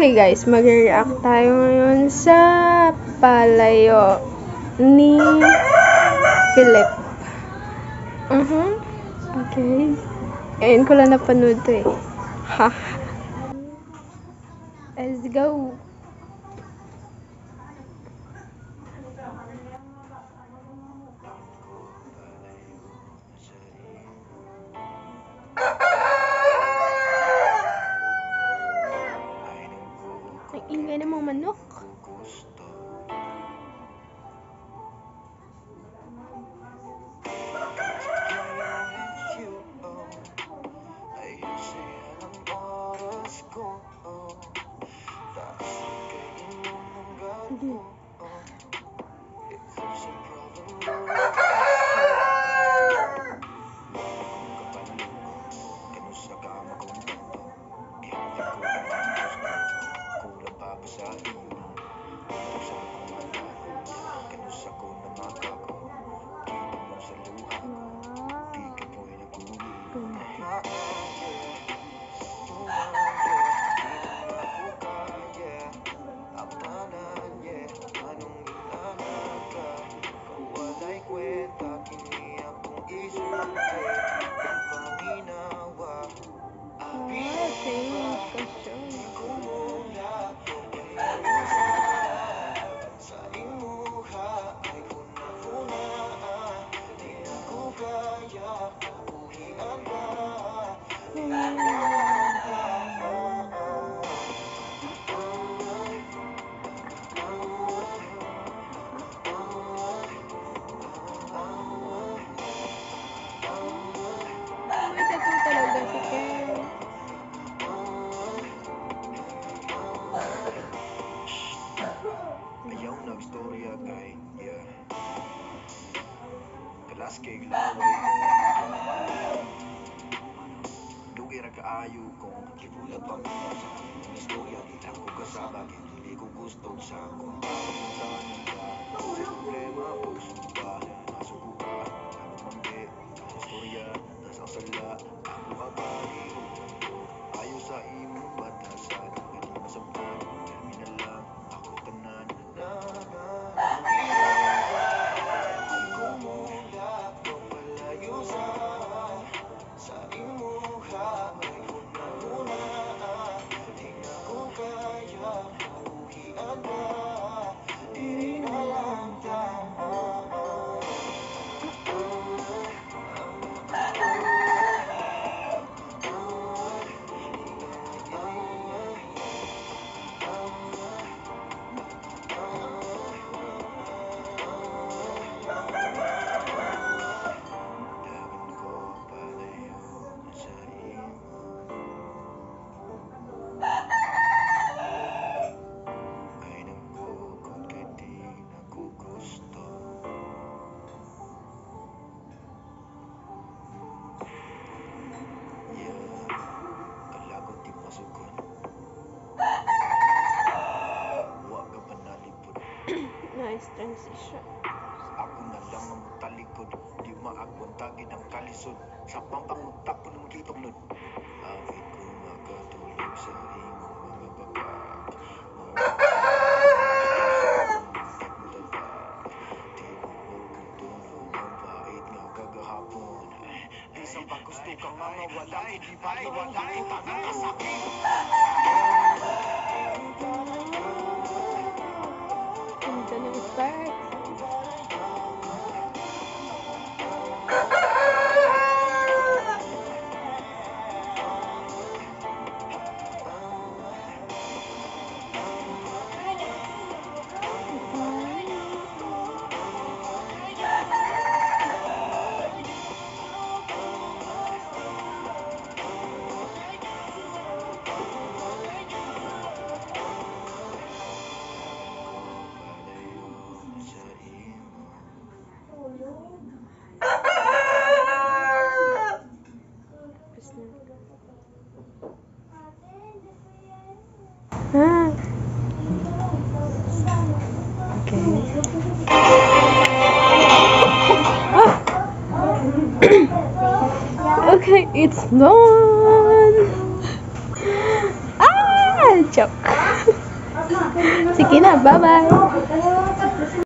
Okay guys, mag-react tayo ngayon sa Palayo ni FELIP. Okay. Ngayon ko lang napanood to eh. Ha. Let's go. Ang ingay ng mga manok. Ayaw nagstorya kay kalas kay laway dugi ra kaayo kung kibulat pa mo sa istorya di ako kasama hindi ko gusto sa akong sa problema pagsuba masukuha ako mangge istorya nasa sala ako mabali ayo sa imong batasan ganun masabtan kami na lang ako tanan Nice transition. Ako na lang ang talikod, di maagwantagin ang kalisod. Sa pampamuntak ko ng kitong nun. Awit ko makatulog sa imong mga baba. Di mo magutulong ang bait nga kagahapon. Isang pag gusto kang mga walay, di ba nawalay, taga kasakit. Ganda ng start. Okay, it's done. Joke. Sige na, bye-bye!